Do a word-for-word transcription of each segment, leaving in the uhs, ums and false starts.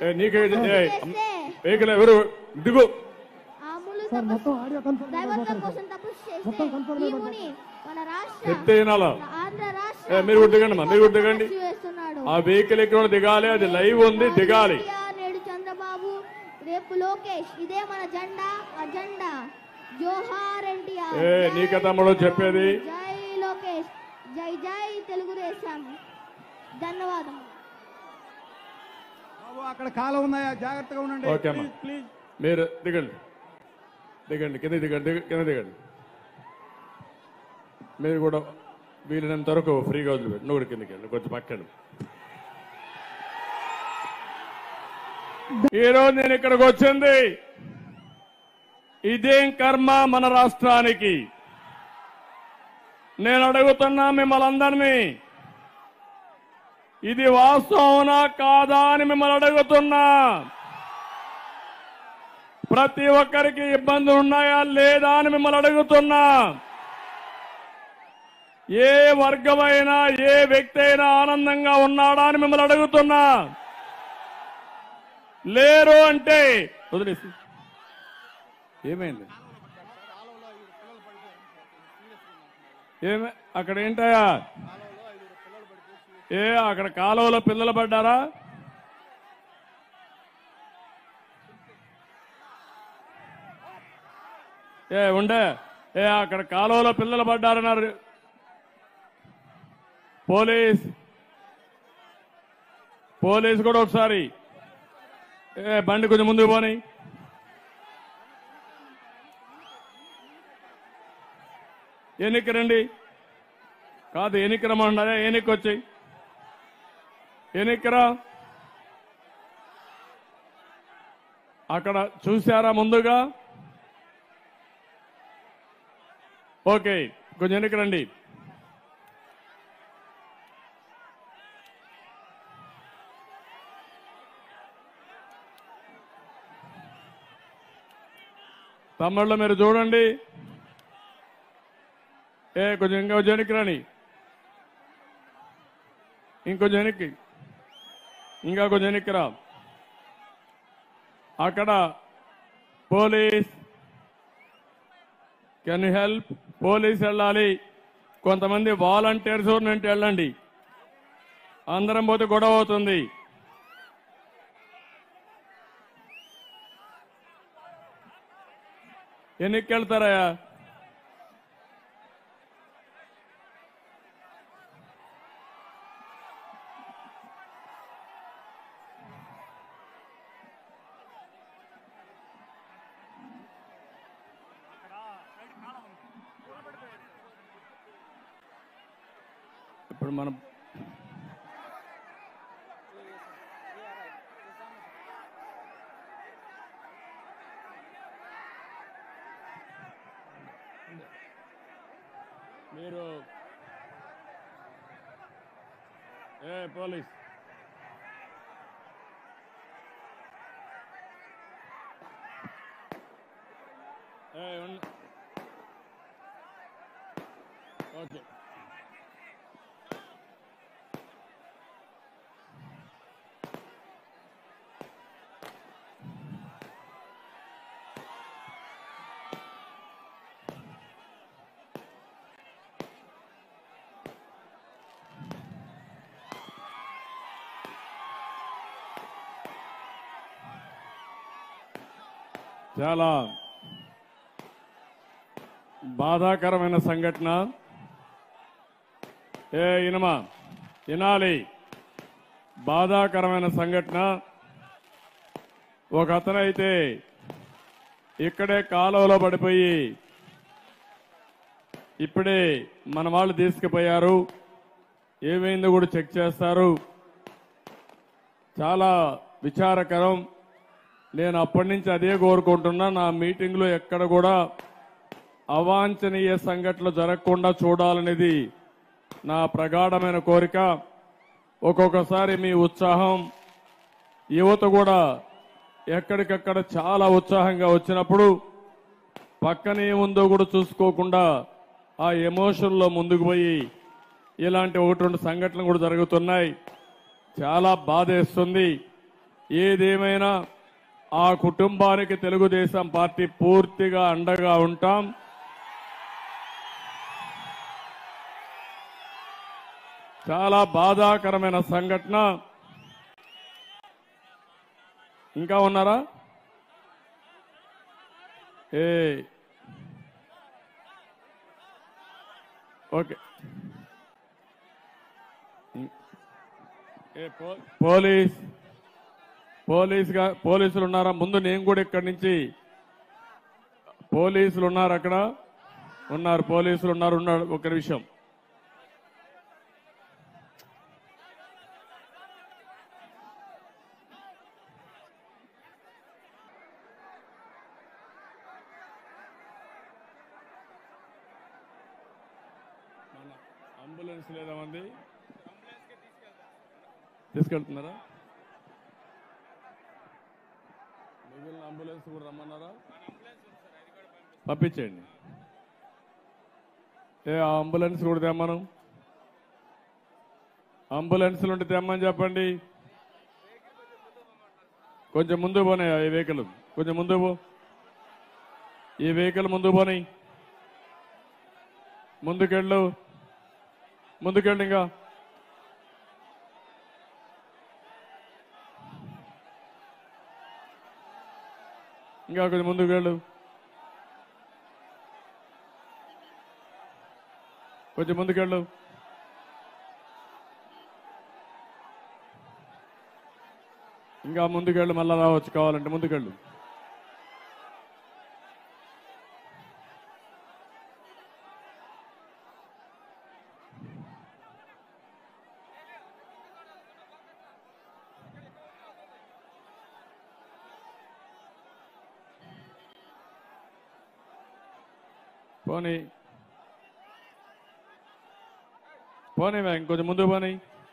నీకే వెహికల్ ఎవరు దిగు ఎత్తేనాలా మీరు కూడా దిగండి మా మీరు కూడా దిగండి ఆ వెహికల్ ఎక్కడ దిగాలి అది లైవ్ ఉంది దిగాలి నేడు చంద్రబాబు రేపు లోకేష్ ఇదే మన జెండా అజెండా జోహార్ ఎన్టీఆర్ ఏ నీకే తమ్ముడు చెప్పేది జై లోకేష్ జై జై తెలుగుదేశం ధన్యవాదం అక్కడ కాలం ఉన్నాయా జాగ్రత్తగా ఉండండి ఓకే అమ్మా మీరు దిగండి దిగండి కింద దిగండి కింద దిగండి మీరు కూడా వీలైనంత వరకు ఫ్రీగా వదిలిపెట్టి నువ్వు కూడా కిందకి వెళ్ళి కొంచెం పక్కన ఈరోజు నేను ఇక్కడికి వచ్చింది ఇదేం కర్మ మన రాష్ట్రానికి నేను అడుగుతున్నా మిమ్మల్ని అందరినీ ఇది వాస్తవనా కాదా అని మిమ్మల్ని అడుగుతున్నా ప్రతి ఒక్కరికి ఇబ్బందులు ఉన్నాయా లేదా అని మిమ్మల్ని అడుగుతున్నా ఏ వర్గమైనా ఏ వ్యక్తి అయినా ఆనందంగా ఉన్నాడా అని మిమ్మల్ని అడుగుతున్నా లేరు అంటే వదిలేసి ఏమైంది ఏమే అక్కడ ఏంటయా ఏ అక్కడ కాలువలో పిల్లలు పడ్డారా ఏ ఉండే ఏ అక్కడ కాలువలో పిల్లలు పడ్డారన్నారు పోలీస్ పోలీస్ కూడా ఒకసారి ఏ బండి కొంచెం ముందుకు పోనీ ఎన్నిక రండి కాదు ఎన్నిక రమ్మన్నారా ఎన్నిక వచ్చాయి ఎన్నికరా అక్కడ చూశారా ముందుగా ఓకే కొంచెం ఎన్నిక రండి తమ్ముళ్ళు మీరు చూడండి ఏ కొంచెం ఇంకా వెనక్కి రాని ఇంకొంచెం వెనక్కి ఇంకా కొంచెం వెనక్కి రా అక్కడ పోలీస్ కెన్ హెల్ప్ పోలీస్ వెళ్ళాలి కొంతమంది వాలంటీర్స్ ఉన్నట్టు వెళ్ళండి అందరం పోతే గొడవ అవుతుంది ఎన్నికి వెళ్తారయ్యా ఇప్పుడు మనం మీరు ఏ పోలీస్ ఏ ఓకే చాలా బాధాకరమైన సంఘటన ఏ ఇనమా వినాలి బాధాకరమైన సంఘటన ఒక అతనైతే ఇక్కడే కాలువలో పడిపోయి ఇప్పుడే మన వాళ్ళు తీసుకుపోయారు ఏమైందో కూడా చెక్ చేస్తారు చాలా విచారకరం నేను అప్పటి నుంచి అదే కోరుకుంటున్నా నా మీటింగ్లో ఎక్కడ కూడా అవాంఛనీయ సంఘటనలు జరగకుండా చూడాలనేది నా ప్రగాఢమైన కోరిక ఒక్కొక్కసారి మీ ఉత్సాహం యువత కూడా ఎక్కడికక్కడ చాలా ఉత్సాహంగా వచ్చినప్పుడు పక్కనే ఏముందో కూడా చూసుకోకుండా ఆ ఎమోషన్లో ముందుకు పోయి ఇలాంటి ఒకటి రెండు సంఘటనలు కూడా జరుగుతున్నాయి చాలా బాధేస్తుంది ఏదేమైనా ఆ కుటుంబానికి తెలుగుదేశం పార్టీ పూర్తిగా అండగా ఉంటాం. చాలా బాధాకరమైన సంఘటన. ఇంకా ఉన్నారా? ఏ ఓకే. ఏ పో- పోలీస్ పోలీసుగా పోలీసులు ఉన్నారా? ముందు నేను కూడా ఇక్కడి నుంచి పోలీసులు ఉన్నారు, అక్కడ ఉన్నారు, పోలీసులు ఉన్నారు. ఉన్నారు ఒక నిమిషం. అంబులెన్స్ లేదా మంది తీసుకెళ్తున్నారా? మిగిలిన అంబులెన్స్ కూడా రమ్మన్నారా? పంపించేయండి. ఏ ఆ అంబులెన్స్ కూడా తెమ్మను. అంబులెన్స్లు ఉంటే తెమ్మని చెప్పండి. కొంచెం ముందు పోనీ ఈ వెహికల్, కొంచెం ముందు పో. ఈ వెహికల్ ముందు పోనీ, ముందుకెళ్ళు, ముందుకెళ్ళు. ఇంకా ఇంకా కొంచెం ముందుకెళ్ళు, కొంచెం ముందుకెళ్ళు. ఇంకా ముందుకెళ్ళు, మళ్ళా రావచ్చు కావాలంటే ముందుకెళ్ళు. పోనీ పోనీ ఇంకొంచెం ముందు పోనీ.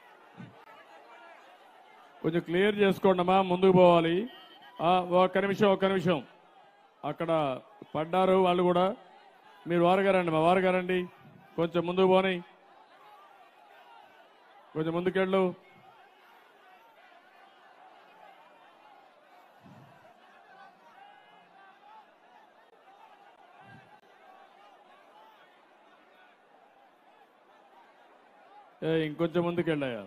కొంచెం క్లియర్ చేసుకోండి అమ్మా, ముందుకు పోవాలి. ఆ, ఒక్క నిమిషం ఒక్క నిమిషం. అక్కడ పడ్డారు వాళ్ళు కూడా. మీరు వారుగారండి, మా వారుగారండి. కొంచెం ముందుకు పోనీ, కొంచెం ముందుకెళ్ళు. ఏ ఇంకొంచెం ముందుకెళ్ళాయా?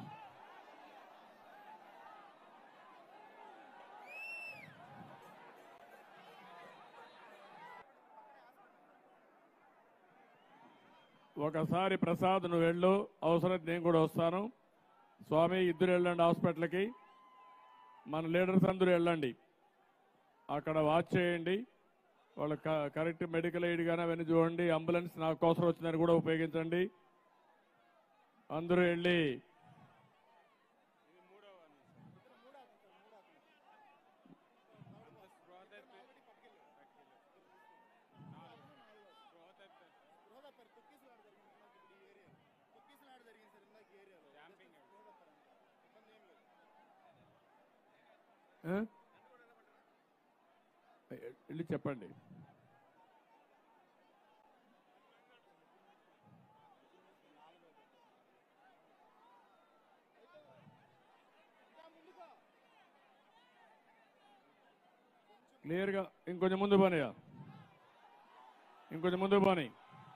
ఒకసారి ప్రసాద్ నువ్వు వెళ్ళు, అవసరం నేను కూడా వస్తాను. స్వామి ఇద్దరు వెళ్ళండి హాస్పిటల్కి. మన లీడర్స్ అందరూ వెళ్ళండి, అక్కడ వాచ్ చేయండి. వాళ్ళు కరెక్ట్ మెడికల్ ఎయిడ్ కానీ అవన్నీ చూడండి. అంబులెన్స్ నాకు కోసం వచ్చిందని కూడా ఉపయోగించండి. అందరూ వెళ్ళి వెళ్ళి చెప్పండి. క్లియర్గా ఇంకొంచెం ముందు పోనీయా, ఇంకొంచెం ముందు పోనీ.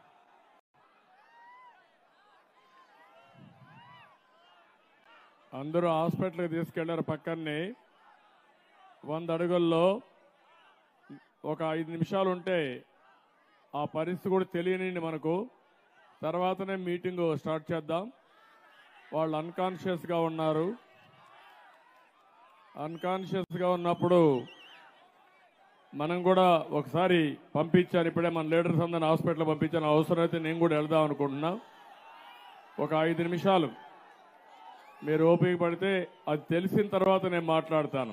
అందరూ హాస్పిటల్కి తీసుకెళ్లారు. పక్కనే వంద అడుగుల్లో ఒక ఐదు నిమిషాలు ఉంటే ఆ పరిస్థితి కూడా తెలియనిండి మనకు. తర్వాతనే మీటింగ్ స్టార్ట్ చేద్దాం. వాళ్ళు అన్కాన్షియస్గా ఉన్నారు. అన్కాన్షియస్గా ఉన్నప్పుడు మనం కూడా ఒకసారి పంపించాను. ఇప్పుడే మన లీడర్స్ అందరిని హాస్పిటల్ పంపించాను. అవసరమైతే నేను కూడా వెళ్దాం అనుకుంటున్నా. ఒక ఐదు నిమిషాలు మీరు ఓపిక పడితే అది తెలిసిన తర్వాత నేను మాట్లాడతాను.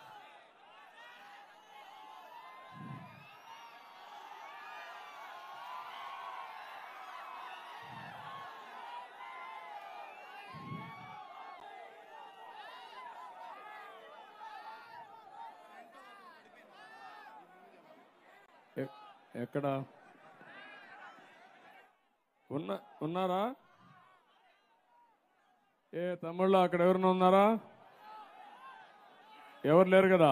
ఎక్కడ ఉన్న ఉన్నారా? ఏ తమ్ముళ్ళు అక్కడ ఎవరైనా ఉన్నారా? ఎవరు లేరు కదా?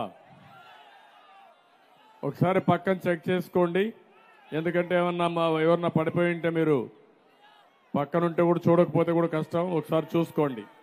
ఒకసారి పక్కన చెక్ చేసుకోండి. ఎందుకంటే ఏమన్నా మా ఎవరన్నా పడిపోయి ఉంటే మీరు పక్కనుంటే కూడా చూడకపోతే కూడా కష్టం. ఒకసారి చూసుకోండి.